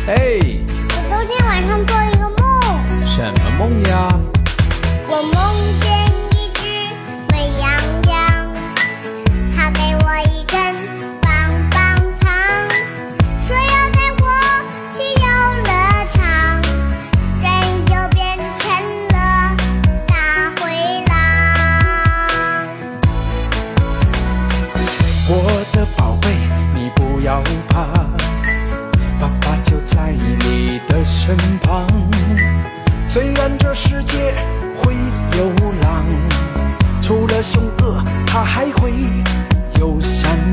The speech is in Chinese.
嘿， 我昨天晚上做了一个梦。 什么梦呀？ 我梦见一只美羊羊，它给我一根棒棒糖，说要带我去游乐场，人就变成了大灰狼。 我的宝贝，你不要怕，爸爸就在你的身旁。虽然这世界会有狼，除了凶恶，它还会有善